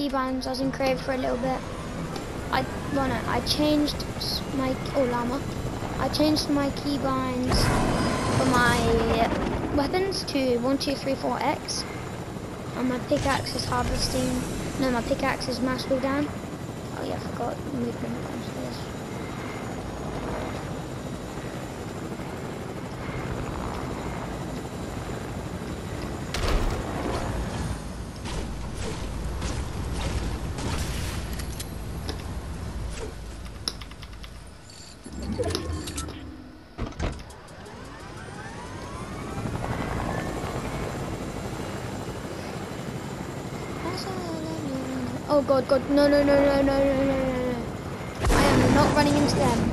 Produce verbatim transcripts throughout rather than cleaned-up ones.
keybinds. I was in Crave for a little bit. I well no, I changed my oh llama. I changed my keybinds for my weapons to one two three four X, and my pickaxe is harvesting. No, my pickaxe is mass pull down. Oh yeah, I forgot movement onto this. Oh god, god, no, no, no, no, no, no, no, no, no. I am not running into them.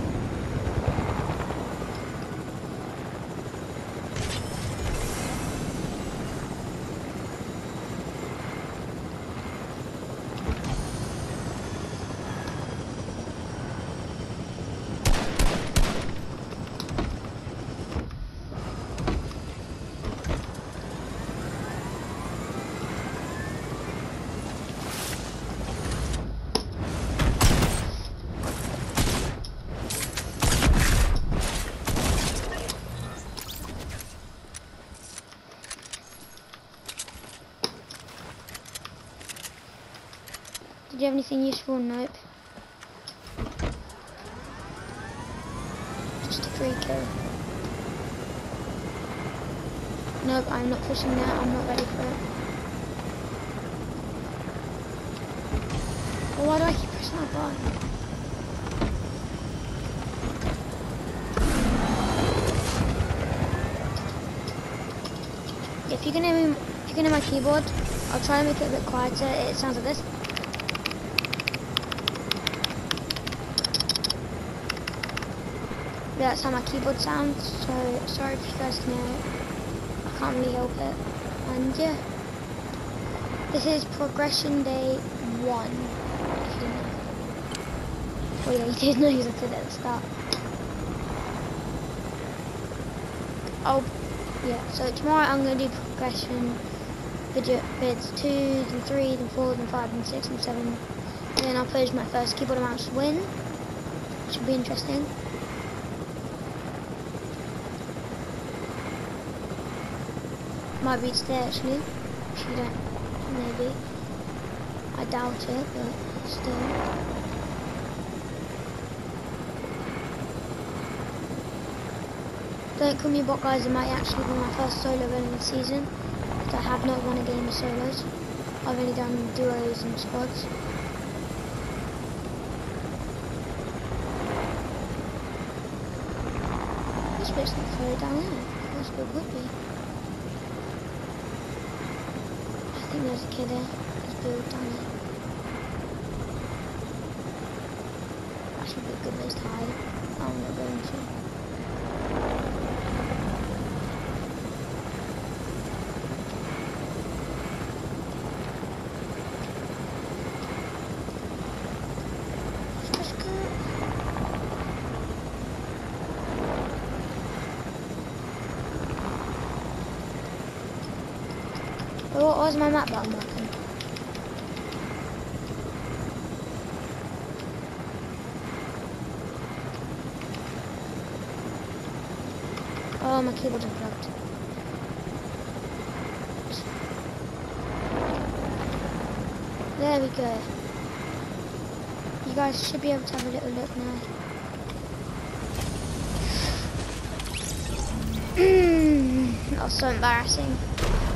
Did you have anything useful? Nope. Just a free kill. Nope, I'm not pushing that. I'm not ready for it. Well, why do I keep pressing that button? If you can hear me, if you can hear my keyboard, I'll try and make it a bit quieter. It sounds like this. Yeah, that's how my keyboard sounds, so sorry if you guys can hear it. I can't really help it. And yeah, this is progression day one. If you didn't know. Oh yeah, you did know you said it at the start. Oh, yeah, so tomorrow I'm going to do progression video vids two, then three, then four, then five, then six, and seven. And then I'll post my first keyboard and mouse win, which will be interesting. Might be today actually, if you don't, maybe. I doubt it, but still. Don't call me bot guys, it might actually be my first solo run in the season, because I have not won a game of solos. I've only done duos and squads. This bit's not further down there, that's what it would be. I think there's a kid there. There's build down there. That should be a good place to hide. I'm not going to. Let's go. What was my map button working? Oh, my keyboard's unplugged. There we go. You guys should be able to have a little look now. That was so embarrassing.